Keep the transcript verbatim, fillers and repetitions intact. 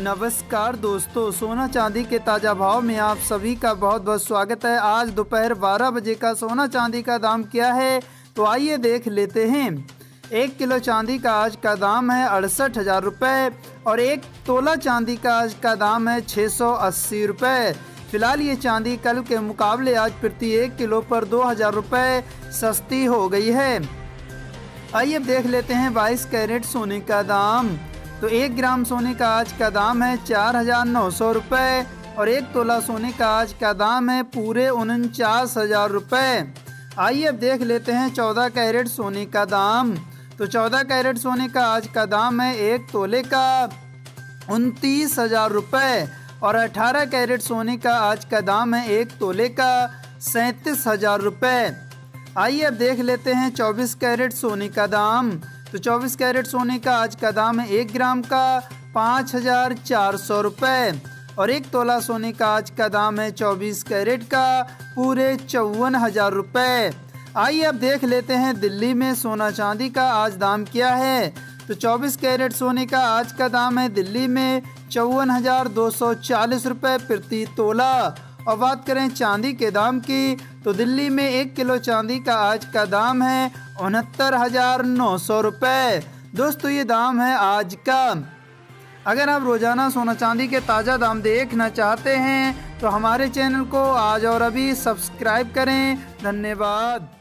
नमस्कार दोस्तों, सोना चांदी के ताज़ा भाव में आप सभी का बहुत बहुत स्वागत है। आज दोपहर बारह बजे का सोना चांदी का दाम क्या है तो आइए देख लेते हैं। एक किलो चांदी का आज का दाम है अड़सठ हज़ार रुपये और एक तोला चांदी का आज का दाम है छः सौ अस्सी रुपये। फिलहाल ये चांदी कल के मुकाबले आज प्रति एक किलो पर दो हज़ार रुपये सस्ती हो गई है। आइए अब देख लेते हैं बाईस कैरेट सोने का दाम। तो एक ग्राम सोने का आज का दाम है चार हजार नौ सौ रुपये और एक तोला सोने का आज का दाम है पूरे उनचास हजार रुपये। आइए अब देख लेते हैं चौदह कैरेट सोने का दाम। तो चौदह कैरेट सोने का आज का दाम है एक तोले का उनतीस हजार रुपये और अठारह कैरेट सोने का आज का दाम है एक तोले का सैंतीस हजार रुपये। आइए अब देख लेते हैं चौबीस कैरेट सोने का दाम। तो चौबीस कैरेट सोने का आज का दाम है एक ग्राम का पाँच हजार चार सौ रुपये और एक तोला सोने का आज का दाम है चौबीस कैरेट का पूरे चौवन हजार रुपये। आइए अब देख लेते हैं दिल्ली में सोना चांदी का आज दाम क्या है। तो चौबीस कैरेट सोने का आज का दाम है दिल्ली में चौवन हजार दो सौ चालीस रुपये प्रति तोला। और बात करें चांदी के दाम की तो दिल्ली में एक किलो चांदी का आज का दाम है उनहत्तर हजार नौ सौ रुपये। दोस्तों ये दाम है आज का। अगर आप रोजाना सोना चांदी के ताज़ा दाम देखना चाहते हैं तो हमारे चैनल को आज और अभी सब्सक्राइब करें। धन्यवाद।